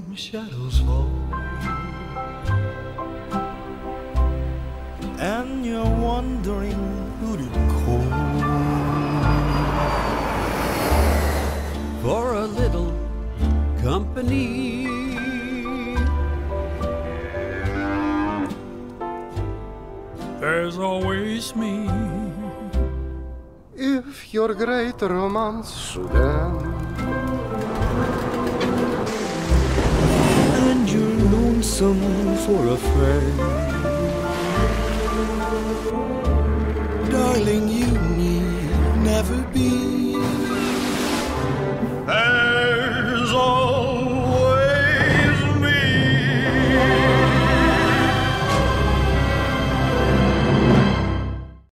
shadows fall, and you're wondering who to call for a little company. There's always me. If you're a great romance student and you're lonesome for a friend, darling, you need never be